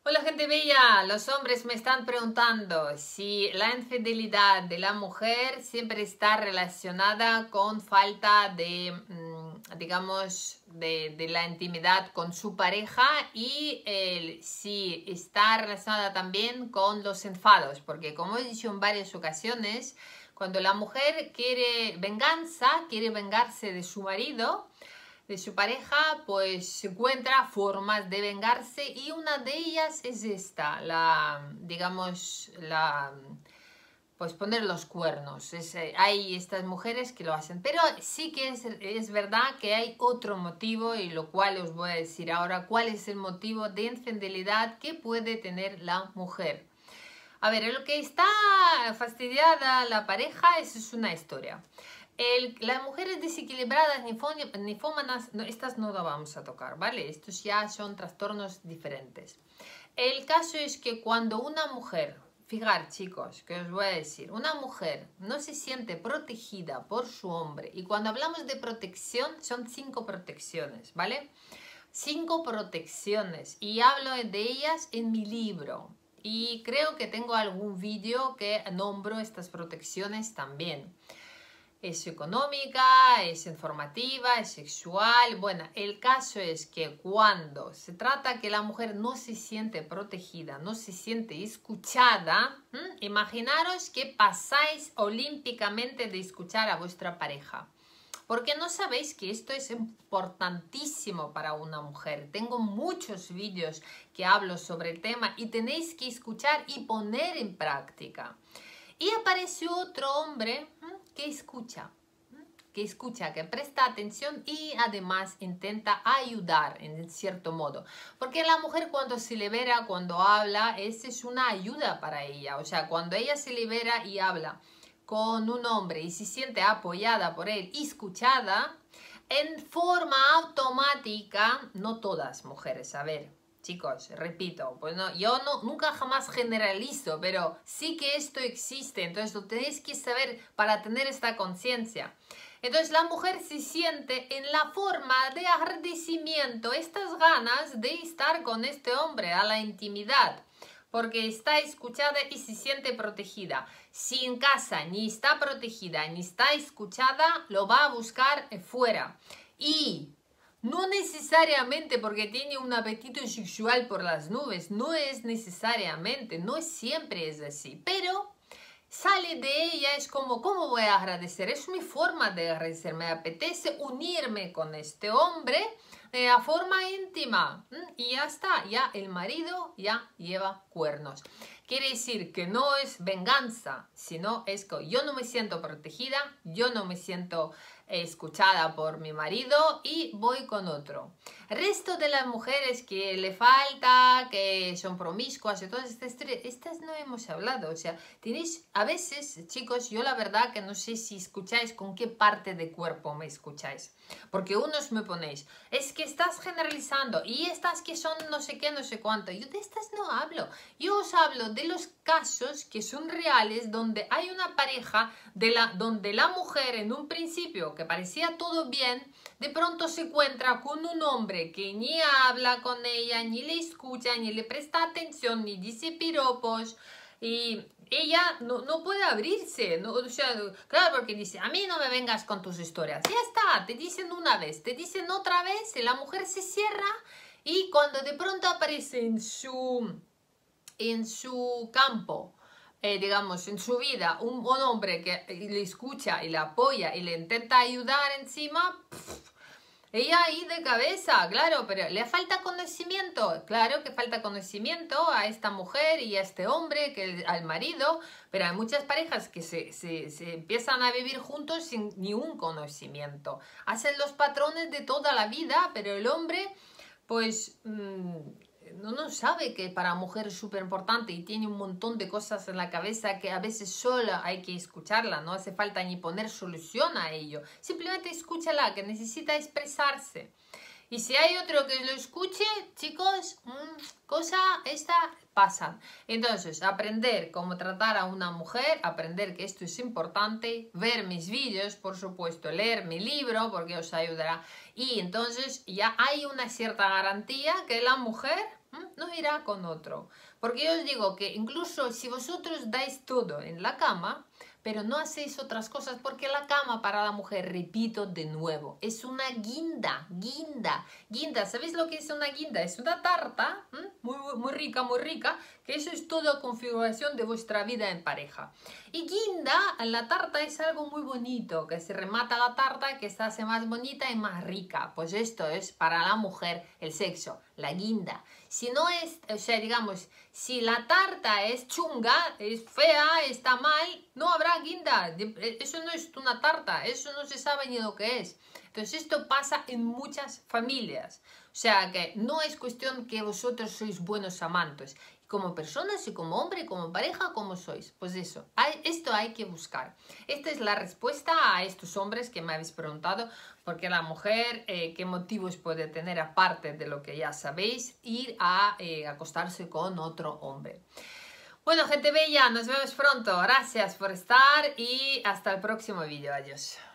Hola gente bella, los hombres me están preguntando si la infidelidad de la mujer siempre está relacionada con falta de, digamos, de la intimidad con su pareja y si está relacionada también con los enfados, porque como he dicho en varias ocasiones, cuando la mujer quiere venganza, quiere vengarse de su marido, de su pareja, pues encuentra formas de vengarse y una de ellas es esta, pues poner los cuernos. Hay estas mujeres que lo hacen, pero sí que es verdad que hay otro motivo y lo cual os voy a decir ahora cuál es el motivo de infidelidad que puede tener la mujer. A ver, en lo que está fastidiada la pareja, eso es una historia. Las mujeres desequilibradas, ninfómanas, no, estas no las vamos a tocar, ¿vale? Estos ya son trastornos diferentes. El caso es que cuando una mujer, fijar chicos, que os voy a decir, una mujer no se siente protegida por su hombre, y cuando hablamos de protección, son 5 protecciones, ¿vale? 5 protecciones, y hablo de ellas en mi libro. Y creo que tengo algún vídeo que nombro estas protecciones también. Es económica, es informativa, es sexual. Bueno, el caso es que cuando se trata que la mujer no se siente protegida, no se siente escuchada, imaginaros que pasáis olímpicamente de escuchar a vuestra pareja. Porque no sabéis que esto es importantísimo para una mujer. Tengo muchos vídeos que hablo sobre el tema y tenéis que escuchar y poner en práctica. Y apareció otro hombre que escucha, que presta atención y además intenta ayudar en cierto modo. Porque la mujer cuando se libera, cuando habla, es una ayuda para ella. O sea, cuando ella se libera y habla con un hombre y se siente apoyada por él y escuchada, en forma automática, no todas mujeres, a ver, chicos, repito, pues no, yo nunca jamás generalizo, pero sí que esto existe, entonces lo tenéis que saber para tener esta conciencia. Entonces la mujer se siente en la forma de agradecimiento, estas ganas de estar con este hombre a la intimidad, porque está escuchada y se siente protegida. Si en casa ni está protegida ni está escuchada, lo va a buscar fuera. Y no necesariamente porque tiene un apetito sexual por las nubes, no es necesariamente, no siempre es así, pero sale de ella, es como, ¿cómo voy a agradecer? Es mi forma de agradecer, me apetece unirme con este hombre a forma íntima y ya está, ya el marido ya lleva cuernos. Quiere decir que no es venganza, sino es que yo no me siento protegida, yo no me siento escuchada por mi marido y voy con otro. El resto de las mujeres que le falta, que son promiscuas y todas estas no hemos hablado. O sea, tenéis, a veces, chicos, yo la verdad que no sé si escucháis con qué parte de cuerpo me escucháis. Porque unos me ponéis, es que estás generalizando y estas que son no sé qué, no sé cuánto. Yo de estas no hablo. Yo os hablo de los casos que son reales donde hay una pareja donde la mujer en un principio que parecía todo bien, de pronto se encuentra con un hombre que ni habla con ella, ni le escucha, ni le presta atención, ni dice piropos. Y ella no puede abrirse, no, o sea, claro, porque dice, a mí no me vengas con tus historias. Ya está, te dicen una vez, te dicen otra vez, y la mujer se cierra y cuando de pronto aparece en su campo, digamos, en su vida, un hombre que le escucha y le apoya y le intenta ayudar encima, ella ahí de cabeza, claro, pero le falta conocimiento, claro que falta conocimiento a esta mujer y a este hombre, al marido, pero hay muchas parejas que se empiezan a vivir juntos sin ni un conocimiento. Hacen los patrones de toda la vida, pero el hombre, pues no sabe que para mujer es súper importante y tiene un montón de cosas en la cabeza que a veces solo hay que escucharla, no hace falta ni poner solución a ello, simplemente escúchala, que necesita expresarse. Y si hay otro que lo escuche, chicos, cosa esta pasan. Entonces, aprender cómo tratar a una mujer, aprender que esto es importante, ver mis vídeos, por supuesto, leer mi libro porque os ayudará. Y entonces ya hay una cierta garantía que la mujer no irá con otro. Porque yo os digo que incluso si vosotros dais todo en la cama, pero no hacéis otras cosas, porque la cama para la mujer, repito de nuevo, es una guinda, guinda. ¿Sabéis lo que es una guinda? Es una tarta muy rica, que eso es toda configuración de vuestra vida en pareja. Y guinda, la tarta es algo muy bonito, que se remata la tarta, que se hace más bonita y más rica. Pues esto es para la mujer el sexo, la guinda. Si no es, o sea, digamos, si la tarta es chunga, es fea, está mal, no habrá guinda. Eso no es una tarta, eso no se sabe ni lo que es. Entonces esto pasa en muchas familias. O sea que no es cuestión que vosotros sois buenos amantes. Como personas y como hombre, como pareja, como sois. Pues eso, esto hay que buscar. Esta es la respuesta a estos hombres que me habéis preguntado. Porque la mujer, ¿qué motivos puede tener aparte de lo que ya sabéis? Ir a acostarse con otro hombre. Bueno, gente bella, nos vemos pronto. Gracias por estar y hasta el próximo vídeo. Adiós.